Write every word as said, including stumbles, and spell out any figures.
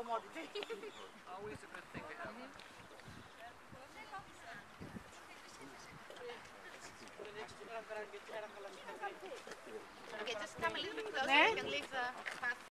commodity. Always a good thing to have. Okay, just come a little bit closer. You can leave the